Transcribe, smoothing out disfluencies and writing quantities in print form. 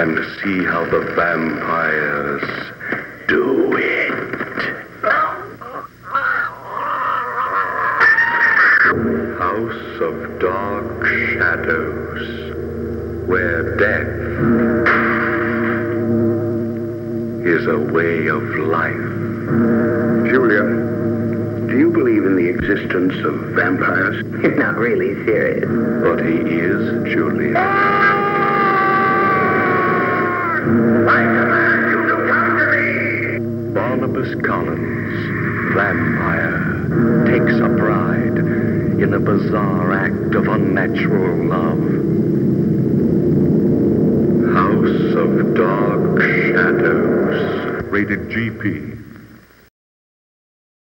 and see how the vampires do it. House of Dark Shadows, where death is a way of life. Julia, do you believe in the existence of vampires? You're not really serious. But he is, Julia. I command you to come to me! Barnabas Collins, vampire, takes a bride in a bizarre act of unnatural love. House of Dark Shadows. Rated GP.